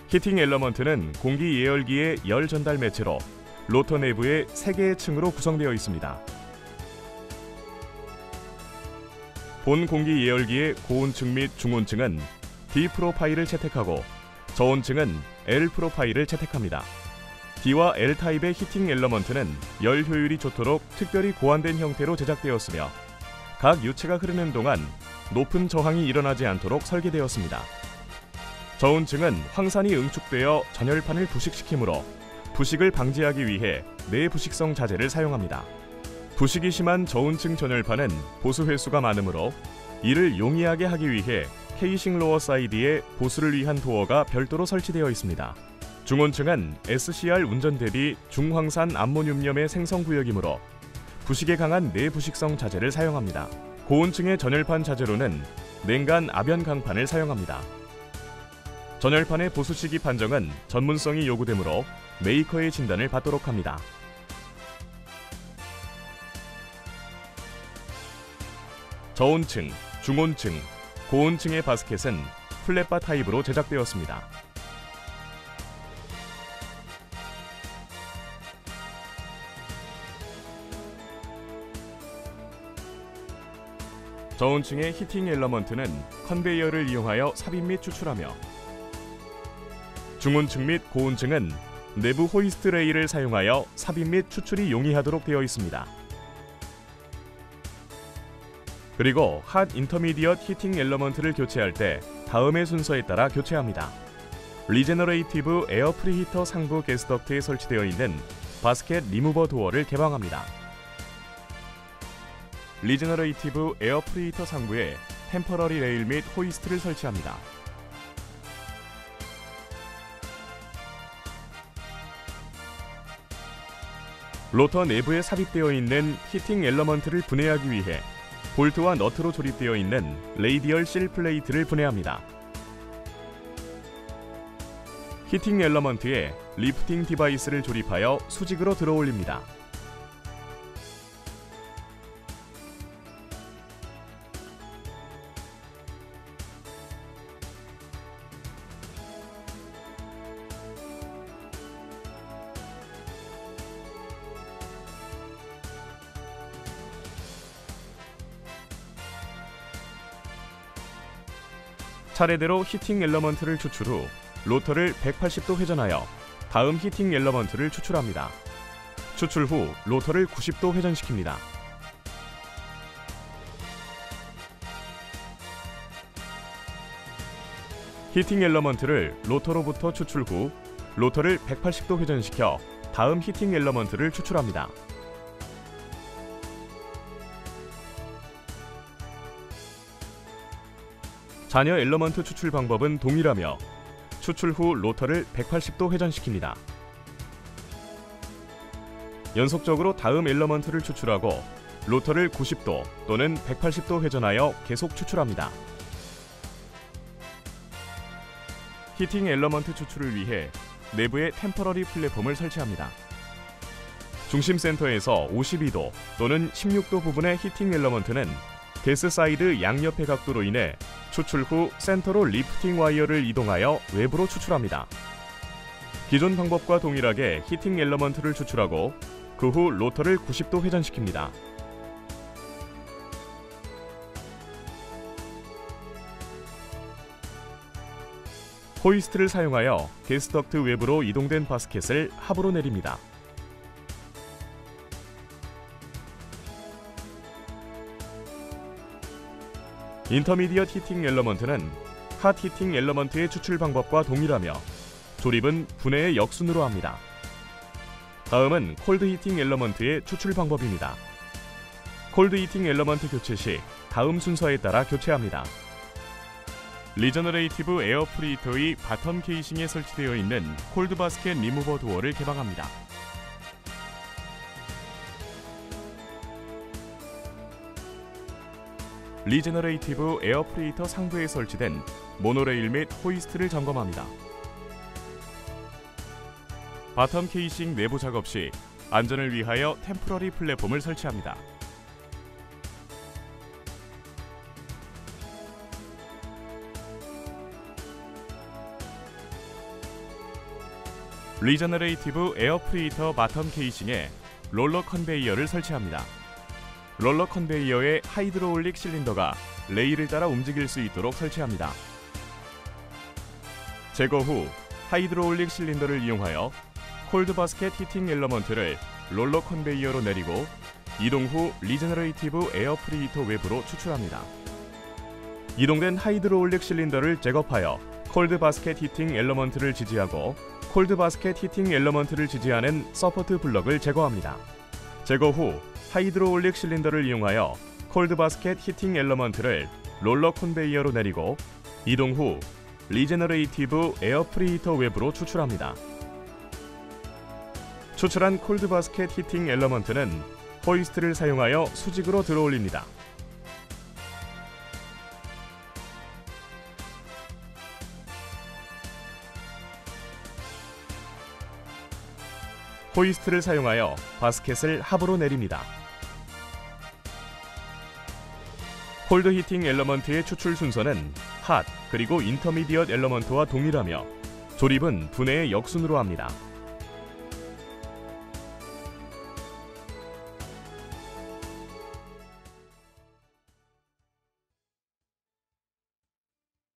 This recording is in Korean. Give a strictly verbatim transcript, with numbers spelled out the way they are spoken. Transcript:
히팅 엘러먼트는 공기 예열기의 열 전달 매체로 로터 내부에 세 개의 층으로 구성되어 있습니다. 본 공기 예열기의 고온층 및 중온층은 D 프로파일을 채택하고 저온층은 L 프로파일을 채택합니다. D와 L 타입의 히팅 엘러먼트는 열 효율이 좋도록 특별히 고안된 형태로 제작되었으며 각 유체가 흐르는 동안 높은 저항이 일어나지 않도록 설계되었습니다. 저온층은 황산이 응축되어 전열판을 부식시키므로 부식을 방지하기 위해 내부식성 자재를 사용합니다. 부식이 심한 저온층 전열판은 보수 횟수가 많으므로 이를 용이하게 하기 위해 케이싱 로어 사이드에 보수를 위한 도어가 별도로 설치되어 있습니다. 중온층은 에스씨알 운전 대비 중황산 암모늄염의 생성구역이므로 부식에 강한 내부식성 자재를 사용합니다. 고온층의 전열판 자재로는 냉간 압연 강판을 사용합니다. 전열판의 보수 시기 판정은 전문성이 요구되므로 메이커의 진단을 받도록 합니다. 저온층, 중온층, 고온층의 바스켓은 플랫바 타입으로 제작되었습니다. 저온층의 히팅 엘러먼트는 컨베이어를 이용하여 삽입 및 추출하며 중온층 및 고온층은 내부 호이스트 레일을 사용하여 삽입 및 추출이 용이하도록 되어 있습니다. 그리고 핫 인터미디엇 히팅 엘러먼트를 교체할 때 다음의 순서에 따라 교체합니다. 리제너레이티브 에어 프리히터 상부 게스덕트에 설치되어 있는 바스켓 리무버 도어를 개방합니다. 리제너레이티브 에어 프리히터 상부에 템퍼러리 레일 및 호이스트를 설치합니다. 로터 내부에 삽입되어 있는 히팅 엘러먼트를 분해하기 위해 볼트와 너트로 조립되어 있는 레이디얼 실 플레이트를 분해합니다. 히팅 엘러먼트에 리프팅 디바이스를 조립하여 수직으로 들어올립니다. 차례대로 히팅 엘러먼트를 추출 후 로터를 백팔십 도 회전하여 다음 히팅 엘러먼트를 추출합니다. 추출 후 로터를 구십 도 회전시킵니다. 히팅 엘러먼트를 로터로부터 추출 후 로터를 백팔십 도 회전시켜 다음 히팅 엘러먼트를 추출합니다. 잔여 엘러먼트 추출 방법은 동일하며 추출 후 로터를 백팔십 도 회전시킵니다. 연속적으로 다음 엘러먼트를 추출하고 로터를 구십 도 또는 백팔십 도 회전하여 계속 추출합니다. 히팅 엘러먼트 추출을 위해 내부에 템퍼러리 플랫폼을 설치합니다. 중심 센터에서 오십이 도 또는 십육 도 부분의 히팅 엘러먼트는 게스 사이드 양옆의 각도로 인해 추출 후 센터로 리프팅 와이어를 이동하여 외부로 추출합니다. 기존 방법과 동일하게 히팅 엘러먼트를 추출하고 그 후 로터를 구십 도 회전시킵니다. 호이스트를 사용하여 게스덕트 외부로 이동된 바스켓을 하부로 내립니다. 인터미디엇 히팅 엘러먼트는 핫 히팅 엘러먼트의 추출 방법과 동일하며 조립은 분해의 역순으로 합니다. 다음은 콜드 히팅 엘러먼트의 추출 방법입니다. 콜드 히팅 엘러먼트 교체 시 다음 순서에 따라 교체합니다. 리저너레이티브 에어 프리히터의 바텀 케이싱에 설치되어 있는 콜드 바스켓 리무버 도어를 개방합니다. 리제너레이티브 에어 프리히터 상부에 설치된 모노레일 및 호이스트를 점검합니다. 바텀 케이싱 내부 작업 시 안전을 위하여 템포러리 플랫폼을 설치합니다. 리저너레이티브 에어 프리히터 바텀 케이싱에 롤러 컨베이어를 설치합니다. 롤러 컨베이어에 하이드로올릭 실린더가 레일을 따라 움직일 수 있도록 설치합니다. 제거 후 하이드로올릭 실린더를 이용하여 콜드 바스켓 히팅 엘러먼트를 롤러 컨베이어로 내리고 이동 후 리저너레이티브 에어 프리히터 외부로 추출합니다. 이동된 하이드로올릭 실린더를 잭업하여 콜드 바스켓 히팅 엘러먼트를 지지하고 콜드 바스켓 히팅 엘러먼트를 지지하는 서포트 블럭을 제거합니다. 제거 후 하이드로올릭 실린더를 이용하여 콜드 바스켓 히팅 엘러먼트를 롤러 컨베이어로 내리고 이동 후 리제너레이티브 에어 프리히터 외부로 추출합니다. 추출한 콜드 바스켓 히팅 엘러먼트는 호이스트를 사용하여 수직으로 들어올립니다. 호이스트를 사용하여 바스켓을 하부로 내립니다. 콜드 히팅 엘러먼트의 추출 순서는 핫 그리고 인터미디엇 엘러먼트와 동일하며 조립은 분해의 역순으로 합니다.